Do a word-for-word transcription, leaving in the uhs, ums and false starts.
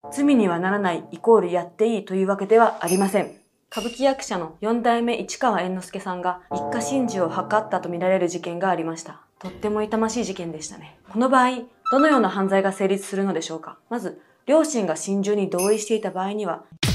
罪にはならないイコールやっていいというわけではありません。歌舞伎役者のよん代目市川猿之助さんが一家心中を図ったとみられる事件がありました。とっても痛ましい事件でしたね。この場合、どのような犯罪が成立するのでしょうか。まず、両親が心中に同意していた場合には、